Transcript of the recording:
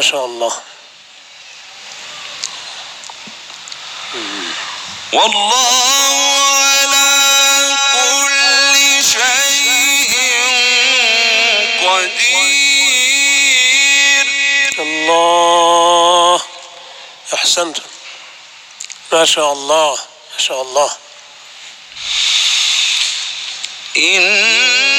شاء الله. والله على كل شيء قدير. الله، أحسنتم، ما شاء الله ما شاء الله. إن